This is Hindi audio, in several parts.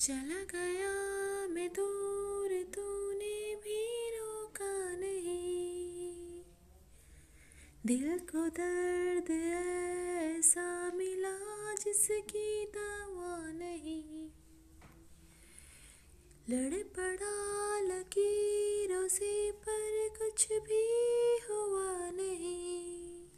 चला गया मैं दूर, तूने भी रोका नहीं। दिल को दर्द ऐसा मिला जिसकी दवा नहीं। लड़ पड़ा लकीरों से पर कुछ भी हुआ नहीं।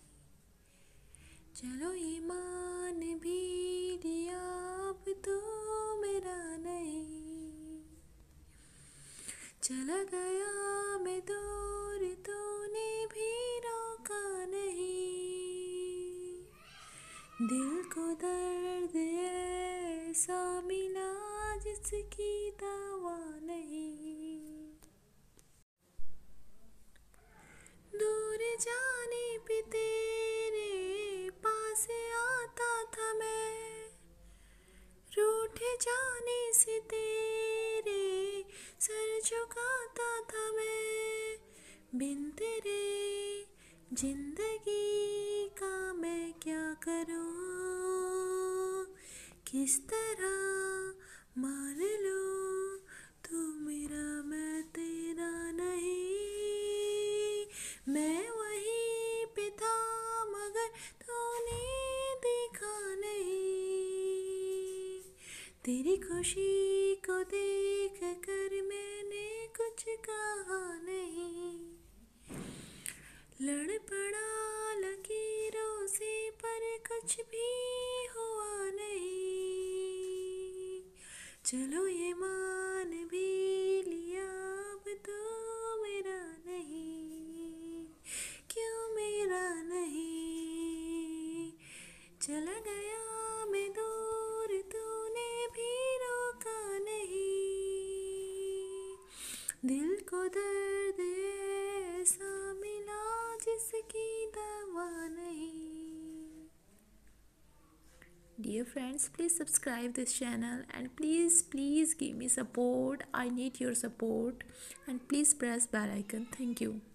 चलो ईमान भी लिया अब तो मेरा नहीं। चला गया मैं दूर, तूने भी रोका नहीं। दिल को दर्द ऐसा मिला जिसकी दवा नहीं। दूर जाने पे तेरे पास आता था मैं, रूठ जाने से तेरे सर झुकाता था मैं। बिन तेरे जिंदगी का मैं क्या करूं, किस तरह मान लूं तू मेरा मैं तेरा नहीं। मैं वहीं पे था मगर तूने देखा नहीं। तेरी खुशी को देख कर मैंने कुछ कहा नहीं। लड़ पड़ा लकीरों से पर कुछ भी हुआ नहीं। चलो ये मान भी लिया अब तो मेरा नहीं। क्यों मेरा नहीं। चला गया मैं दूर, तूने भी रोका नहीं। दिल को दर्द ऐसा मिला जिसकी दवा नहीं। Dear friends, please subscribe this channel and please give me support. I need your support and please press bell icon. Thank you.